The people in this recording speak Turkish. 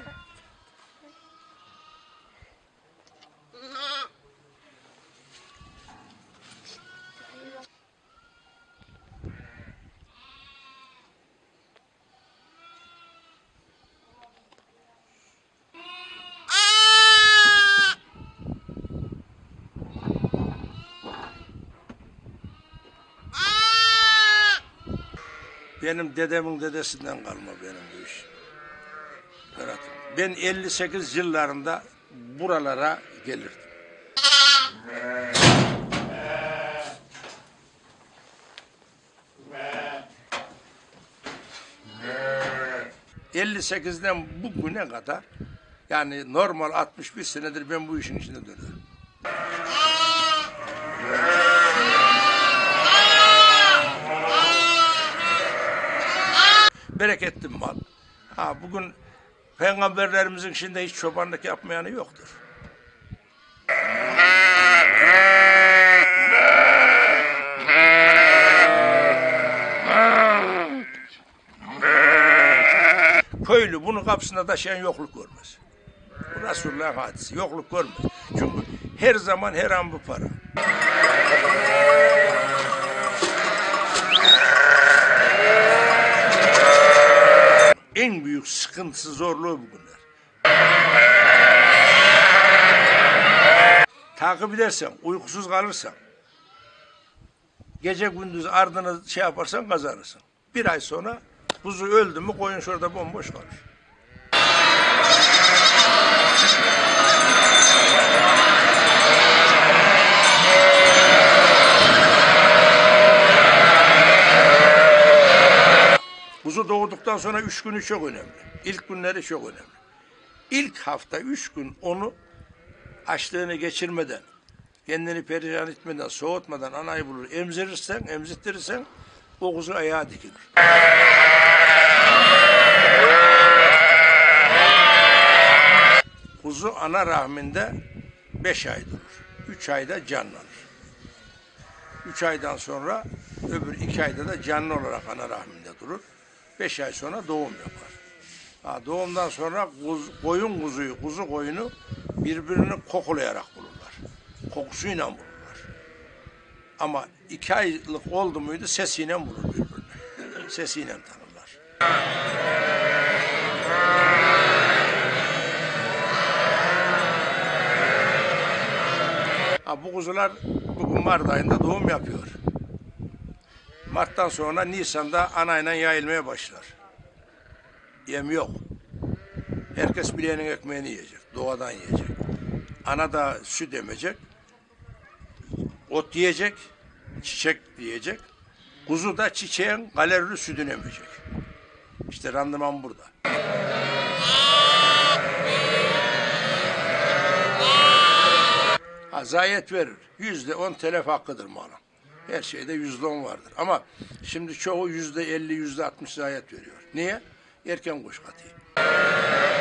Benim dedemin dedesinden kalma benim bu iş. Ben 58 yıllarında buralara gelirdim. 58'den bugüne kadar, yani normal 61 senedir ben bu işin içinde dönüyorum. Bereketli mal. Bugün peygamberlerimizin içinde hiç çobanlık yapmayanı yoktur. Köylü bunu kapısına taşıyan yokluk görmez. Bu Resulullah'ın hadisi. Yokluk görmez. Çünkü her zaman her an bu para. En büyük sıkıntısı, zorluğu bugünler. Takip edersen, uykusuz kalırsan, gece gündüz ardını yaparsan kazanırsın. Bir ay sonra kuzu öldü mü koyun şurada bomboş kalır. Kuzu doğduktan sonra 3 günü çok önemli. İlk günleri çok önemli. İlk hafta 3 gün onu açlığını geçirmeden, kendini perişan etmeden, soğutmadan anayı bulur. Emzirtirsen o kuzu ayağa dikilir. Kuzu ana rahminde 5 ay durur. 3 ayda canlanır. 3 aydan sonra öbür 2 ayda da canlı olarak ana rahminde durur. 5 ay sonra doğum yapar. Doğumdan sonra kuzu koyunu birbirini kokulayarak bulurlar. Kokusuyla bulurlar. Ama 2 aylık oldu muydu sesiyle bulur birbirini. Sesiyle tanırlar. Bu kuzular bugün Mart ayında doğum yapıyor. Mart'tan sonra Nisan'da anayla yayılmaya başlar. Yem yok. Herkes bileğinin ekmeğini yiyecek. Doğadan yiyecek. Ana da süt emecek. Ot yiyecek. Çiçek yiyecek. Kuzu da çiçeğin kalorili sütünü emecek. İşte randıman burada. Zayiat verir. %10 telef hakkıdır malın. Her şeyde %10 vardır. Ama şimdi çoğu %50, %60 zayiat veriyor. Niye? Erken kuş katıyor.